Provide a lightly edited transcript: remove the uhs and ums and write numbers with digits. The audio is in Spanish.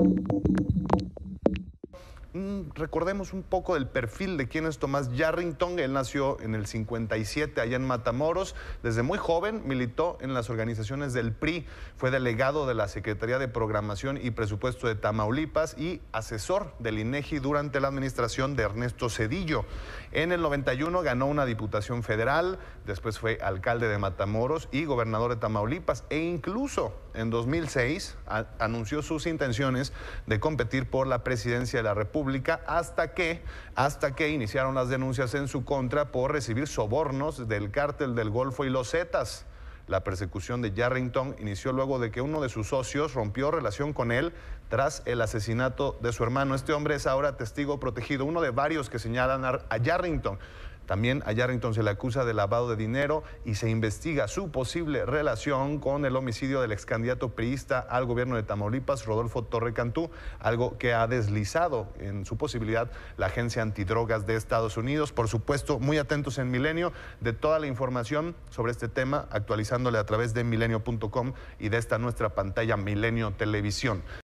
Recordemos un poco del perfil de quién es Tomás Yarrington. Él nació en el 57 allá en Matamoros. Desde muy joven militó en las organizaciones del PRI, fue delegado de la Secretaría de Programación y Presupuesto de Tamaulipas y asesor del INEGI durante la administración de Ernesto Zedillo. En el 91 ganó una diputación federal, después fue alcalde de Matamoros y gobernador de Tamaulipas, e incluso en 2006 anunció sus intenciones de competir por la presidencia de la República hasta que iniciaron las denuncias en su contra por recibir sobornos del Cártel del Golfo y los Zetas. La persecución de Yarrington inició luego de que uno de sus socios rompió relación con él tras el asesinato de su hermano. Este hombre es ahora testigo protegido, uno de varios que señalan a Yarrington. También a Yarrington se le acusa de lavado de dinero y se investiga su posible relación con el homicidio del ex candidato priista al gobierno de Tamaulipas, Rodolfo Torre Cantú, algo que ha deslizado en su posibilidad la Agencia Antidrogas de Estados Unidos. Por supuesto, muy atentos en Milenio de toda la información sobre este tema, actualizándole a través de milenio.com y de esta nuestra pantalla Milenio Televisión.